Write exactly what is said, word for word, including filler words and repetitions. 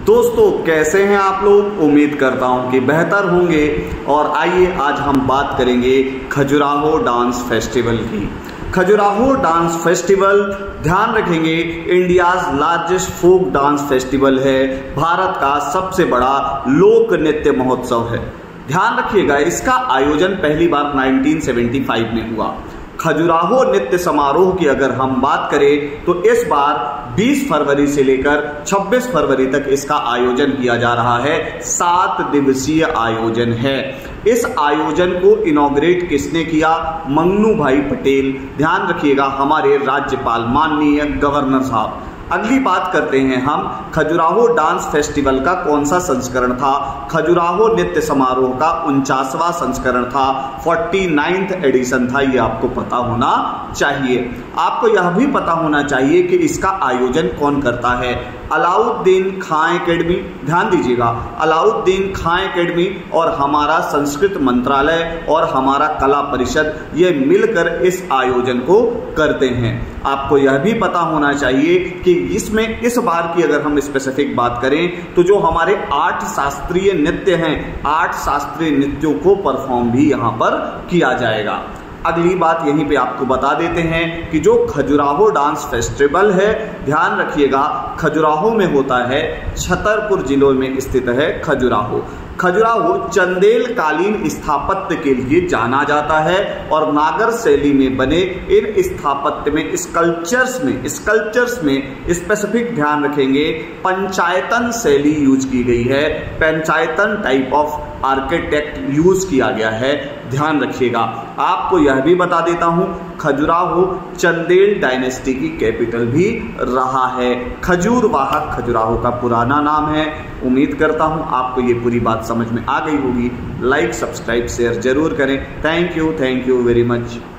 दोस्तों कैसे हैं आप लोग। उम्मीद करता हूं कि बेहतर होंगे। और आइए आज हम बात करेंगे खजुराहो डांस फेस्टिवल की। खजुराहो डांस फेस्टिवल ध्यान रखेंगे India's largest folk dance festival है, भारत का सबसे बड़ा लोक नृत्य महोत्सव है। ध्यान रखिएगा इसका आयोजन पहली बार उन्नीस सौ पचहत्तर में हुआ। खजुराहो नृत्य समारोह की अगर हम बात करें तो इस बार बीस फरवरी से लेकर छब्बीस फरवरी तक इसका आयोजन किया जा रहा है। सात दिवसीय आयोजन है। इस आयोजन को इनॉग्रेट किसने किया? मंगनू भाई पटेल। ध्यान रखिएगा हमारे राज्यपाल माननीय गवर्नर साहब। अगली बात करते हैं हम खजुराहो डांस फेस्टिवल का कौन सा संस्करण था। खजुराहो नृत्य समारोह का उनचासवां संस्करण था, उनचासवां एडिशन था। ये आपको पता होना चाहिए। आपको यह भी पता होना चाहिए कि इसका आयोजन कौन करता है। अलाउद्दीन खां एकेडमी, ध्यान दीजिएगा, अलाउद्दीन खां एकेडमी और हमारा संस्कृत मंत्रालय और हमारा कला परिषद ये मिलकर इस आयोजन को करते हैं। आपको यह भी पता होना चाहिए कि इसमें इस बार की अगर हम स्पेसिफिक बात करें तो जो हमारे आठ शास्त्रीय नृत्य हैं, आठ शास्त्रीय नृत्यों को परफॉर्म भी यहां पर किया जाएगा। अगली बात यहीं पे आपको बता देते हैं कि जो खजुराहो डांस फेस्टिवल है, ध्यान रखिएगा खजुराहो में होता है, छतरपुर जिलों में स्थित है खजुराहो। खजुराहो चंदेल कालीन स्थापत्य के लिए जाना जाता है और नागर शैली में बने इन स्थापत्य में स्कल्पचर्स में स्कल्पचर्स में स्पेसिफिक ध्यान रखेंगे पंचायतन शैली यूज की गई है। Panchayatan type of architect use किया गया है। ध्यान रखिएगा। आपको यह भी बता देता हूं खजुराहो चंदेल डायनेस्टी की कैपिटल भी रहा है। खजूर वाहक खजुराहो का पुराना नाम है। उम्मीद करता हूं आपको ये पूरी बात समझ में आ गई होगी। लाइक सब्सक्राइब शेयर जरूर करें। Thank you thank you very much.